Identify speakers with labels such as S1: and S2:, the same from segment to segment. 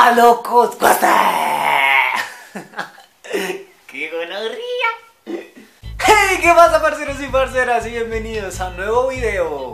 S1: ¡Hola, locos! ¿Cómo están? ¡Qué gonorría! ¡Hey! ¿Qué pasa, parceros y parceras? Y bienvenidos a un nuevo video.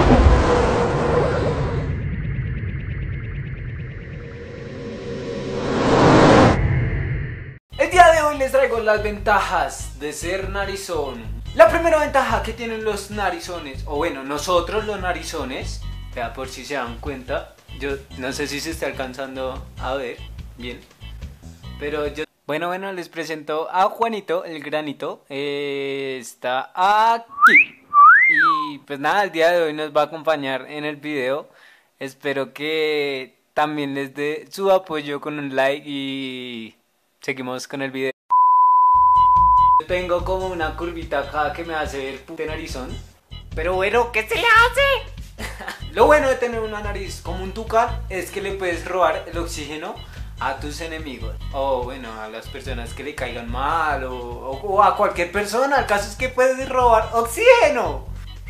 S1: El día de hoy les traigo las ventajas de ser narizón. La primera ventaja que tienen los narizones, o bueno, nosotros los narizones, ya por si se dan cuenta, yo no sé si se está alcanzando a ver bien, pero yo... Bueno, les presento a Juanito, el granito, está aquí. Y pues nada, el día de hoy nos va a acompañar en el video. Espero que también les dé su apoyo con un like y seguimos con el video. Tengo como una curvita acá que me hace ver puto narizón. Pero bueno, ¿qué se le hace? Lo bueno de tener una nariz como un tucán es que le puedes robar el oxígeno a tus enemigos. O bueno, a las personas que le caigan mal o a cualquier persona. El caso es que puedes robar oxígeno.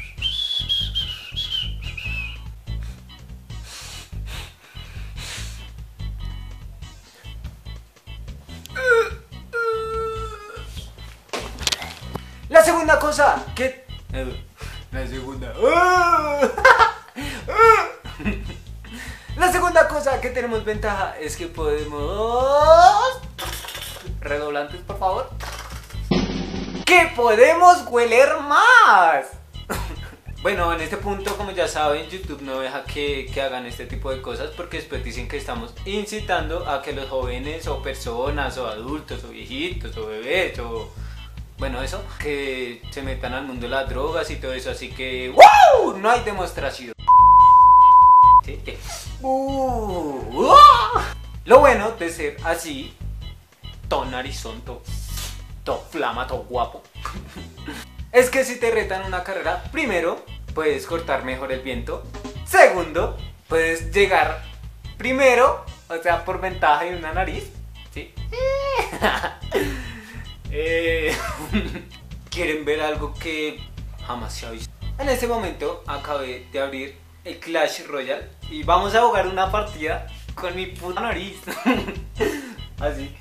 S1: La segunda cosa que... La segunda cosa que tenemos ventaja es que podemos... Redoblantes, por favor. ¡Que podemos hueler más! Bueno, en este punto, como ya saben, YouTube no deja que hagan este tipo de cosas porque después dicen que estamos incitando a que los jóvenes o personas o adultos o viejitos o bebés o... bueno, eso, que se metan al mundo de las drogas y todo eso, así que ¡wow! No hay demostración. ¿Sí? Lo bueno de ser así, todo narizón, todo flama, todo guapo, es que si te retan una carrera, primero, puedes cortar mejor el viento. Segundo, puedes llegar primero, o sea, por ventaja de una nariz, ¿sí? ¿Quieren ver algo que jamás se ha visto? En este momento acabé de abrir el Clash Royale y vamos a jugar una partida con mi puta nariz. Así,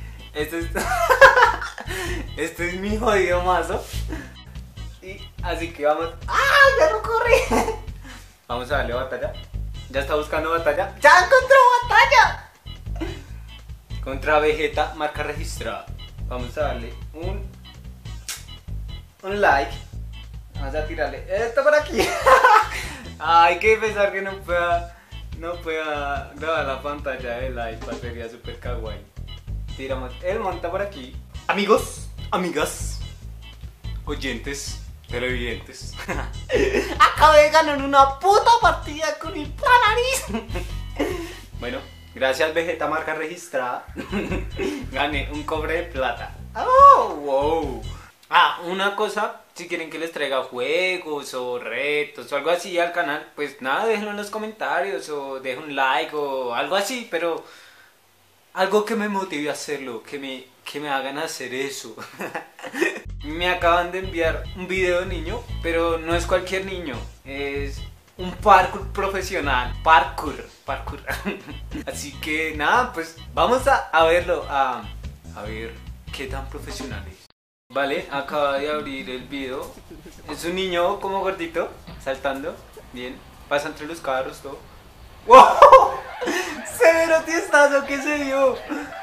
S1: esto es mi jodido mazo. Y así que vamos. ¡Ah! ¡Ya no corre! Vamos a darle batalla. Ya está buscando batalla. ¡Ya encontró batalla! Contra Vegeta, marca registrada. Vamos a darle un like. Vamos a tirarle esto por aquí. Hay que pensar que no pueda grabar la pantalla del iPad, sería super kawaii. Tiramos el monta por aquí. Amigos, amigas, oyentes, televidentes. Acabé de ganar una puta partida con mi puta nariz. Bueno, gracias Vegeta, marca registrada. Gané un cobre de plata. Oh, wow. Ah, una cosa, si quieren que les traiga juegos o retos o algo así al canal, pues nada, déjenlo en los comentarios o dejen un like o algo así, pero algo que me motive a hacerlo, que me hagan hacer eso. Me acaban de enviar un video de niño, pero no es cualquier niño, es un parkour profesional, parkour. Así que nada, pues vamos a verlo, a ver qué tan profesional es. Vale, acaba de abrir el video. Es un niño como gordito, saltando, bien, pasa entre los carros, todo. ¡Wow! Severo tiestazo que se dio.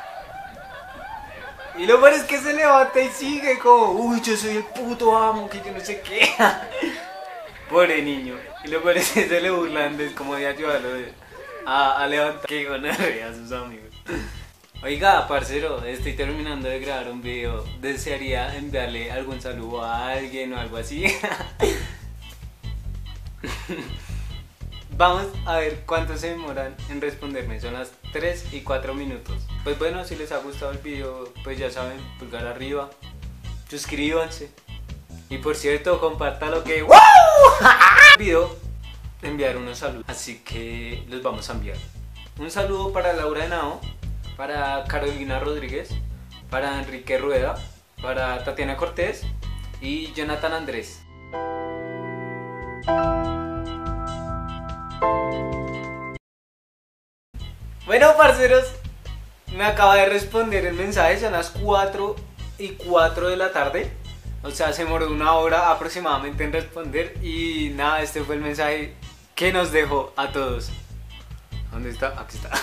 S1: Y lo peor es que se levanta y sigue como, uy, yo soy el puto amo, que yo no sé qué. Pobre niño. Y lo peor es que se le burlan, es como de ayudarlo a levantar. Que gonorrea a sus amigos. Oiga, parcero, estoy terminando de grabar un video. ¿Desearía enviarle algún saludo a alguien o algo así? Vamos a ver cuánto se demoran en responderme. Son las 3 y 4 minutos. Pues bueno, si les ha gustado el video, pues ya saben, pulgar arriba, suscríbanse. Y por cierto, compártalo que ¡wow! El video, enviar unos saludos. Así que los vamos a enviar. Un saludo para Laura Henao, para Carolina Rodríguez, para Enrique Rueda, para Tatiana Cortés y Jonathan Andrés. Bueno, parceros, me acaba de responder el mensaje, son las 4:04 de la tarde. O sea, se demoró 1 hora aproximadamente en responder. Y nada, este fue el mensaje que nos dejó a todos. ¿Dónde está? Aquí está.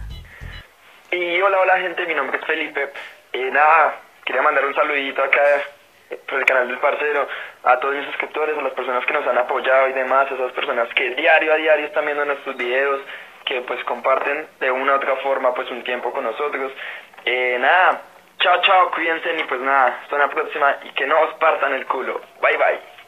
S2: Y hola gente, mi nombre es Felipe. Nada, quería mandar un saludito acá por el canal del parcero a todos mis suscriptores, a las personas que nos han apoyado y demás, a esas personas que diario a diario están viendo nuestros videos, que pues comparten de una u otra forma pues un tiempo con nosotros. Nada, chao, cuídense y pues nada, hasta la próxima y que no os partan el culo. Bye.